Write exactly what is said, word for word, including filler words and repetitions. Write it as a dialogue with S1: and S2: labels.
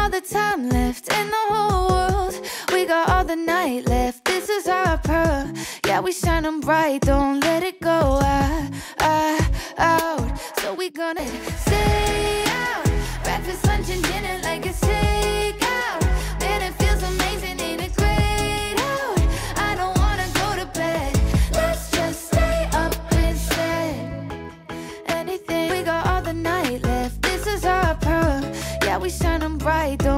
S1: all the time left in the whole world. We got all the night left, this is our pearl. Yeah, we shining bright, don't let it go out, out, out. So we gonna stay out, breakfast, lunch and dinner like it's takeout. Man, it feels amazing, ain't it great out? I don't wanna go to bed, let's just stay up instead. Anything, we got all the night left, this is our pearl. Yeah, we shining bright, don't